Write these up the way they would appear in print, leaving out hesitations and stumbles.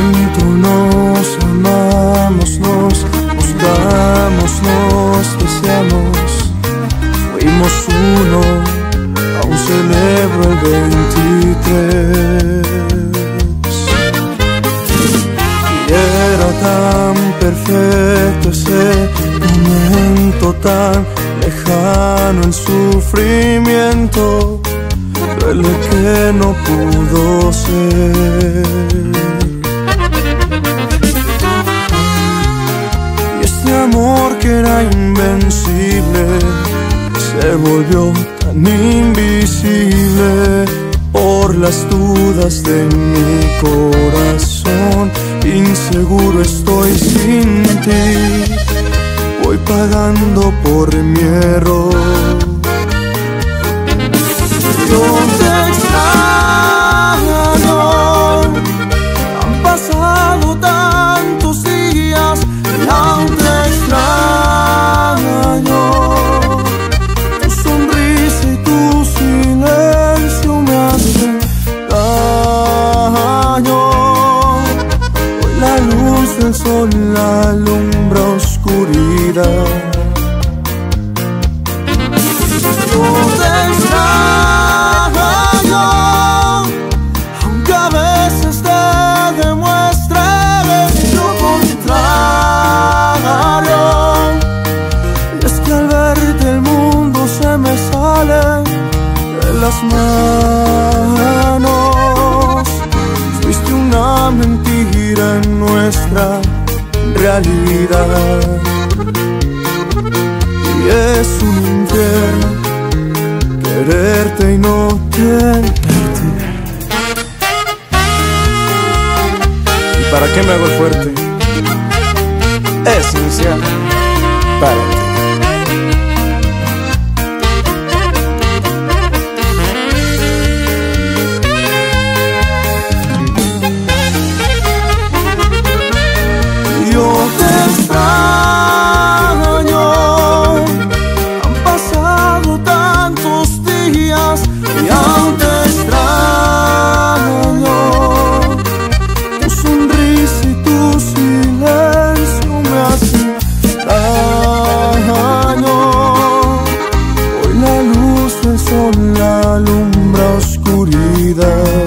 Cuánto nos amamos, nos buscamos, nos deseamos. Fuimos uno, aún celebro el 23. Y era tan perfecto ese momento, tan lejano el sufrimiento. Duele que no pudo ser. Y este amor que era invencible se volvió tan invisible por las dudas de mi corazón. Inseguro estoy sin ti, voy pagando por mi error. Yo te extraño, han pasado tantos días y aún te extraño. Tu sonrisa y tu silencio me hacen daño. Hoy la luz del sol alumbra oscuridad. Yo te extraño, aunque a veces te demuestre lo contrario. Y es que al verte el mundo se me sale de las manos. Fuiste una mentira en nuestra realidad. Y es un infierno quererte y no tenerte. ¿Y para qué me hago el fuerte? Esencial para ti. Yo te extraño, han pasado tantos días y aún te extraño. Tu sonrisa y tu silencio me hacen daño. Hoy la luz del sol alumbra oscuridad.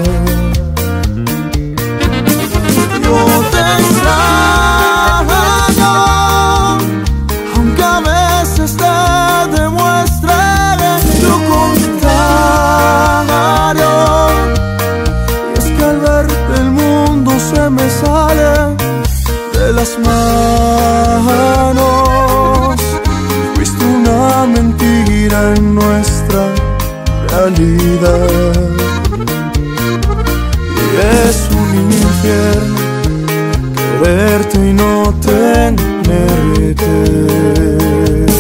Yo te extraño, aunque a veces te demuestre lo contrario. Y es que al verte el mundo se me sale de las manos. Fuiste una mentira en nuestra realidad. Y es un infierno quererte y no tenerte.